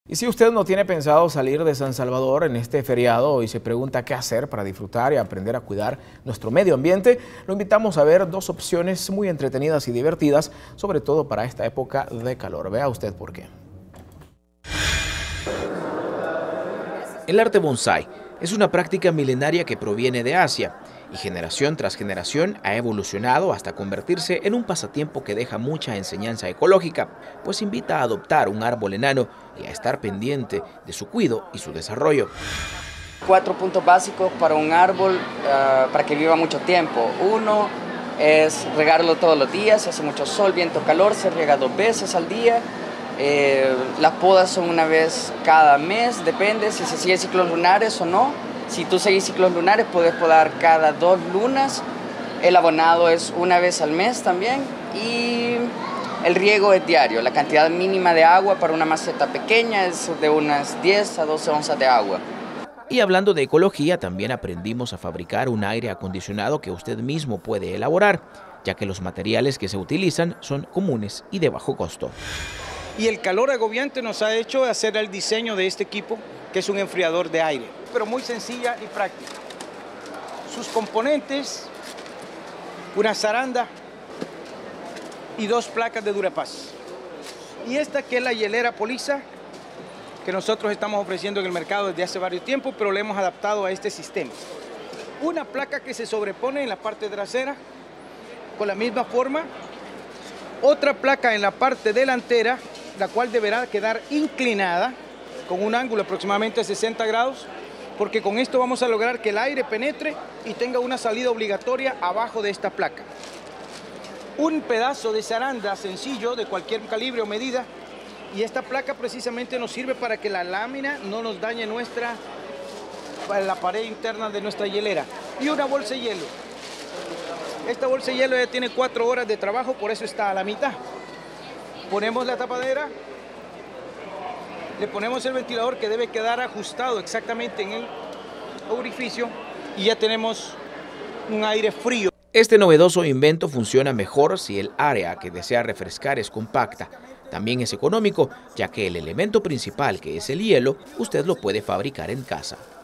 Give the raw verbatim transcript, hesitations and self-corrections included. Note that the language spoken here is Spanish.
Y si usted no tiene pensado salir de San Salvador en este feriado y se pregunta qué hacer para disfrutar y aprender a cuidar nuestro medio ambiente, lo invitamos a ver dos opciones muy entretenidas y divertidas, sobre todo para esta época de calor. Vea usted por qué. El arte bonsái es una práctica milenaria que proviene de Asia y generación tras generación ha evolucionado hasta convertirse en un pasatiempo que deja mucha enseñanza ecológica, pues invita a adoptar un árbol enano y a estar pendiente de su cuidado y su desarrollo. Cuatro puntos básicos para un árbol uh, para que viva mucho tiempo. Uno es regarlo todos los días, si hace mucho sol, viento, calor, se riega dos veces al día. Eh, las podas son una vez cada mes, depende si se sigue ciclos lunares o no. Si tú seguís ciclos lunares, puedes podar cada dos lunas. El abonado es una vez al mes también. Y el riego es diario. La cantidad mínima de agua para una maceta pequeña es de unas diez a doce onzas de agua. Y hablando de ecología, también aprendimos a fabricar un aire acondicionado que usted mismo puede elaborar, ya que los materiales que se utilizan son comunes y de bajo costo. Y el calor agobiante nos ha hecho hacer el diseño de este equipo, que es un enfriador de aire, pero muy sencilla y práctica. Sus componentes, una zaranda y dos placas de Durapaz. Y esta que es la hielera Poliza, que nosotros estamos ofreciendo en el mercado desde hace varios tiempos, pero le hemos adaptado a este sistema. Una placa que se sobrepone en la parte trasera, con la misma forma. Otra placa en la parte delantera, la cual deberá quedar inclinada con un ángulo aproximadamente de sesenta grados, porque con esto vamos a lograr que el aire penetre y tenga una salida obligatoria abajo de esta placa. Un pedazo de zaranda sencillo de cualquier calibre o medida, y esta placa precisamente nos sirve para que la lámina no nos dañe nuestra, la pared interna de nuestra hielera. Y una bolsa de hielo. Esta bolsa de hielo ya tiene cuatro horas de trabajo, por eso está a la mitad. Ponemos la tapadera, le ponemos el ventilador que debe quedar ajustado exactamente en el orificio y ya tenemos un aire frío. Este novedoso invento funciona mejor si el área que desea refrescar es compacta. También es económico, ya que el elemento principal, que es el hielo, usted lo puede fabricar en casa.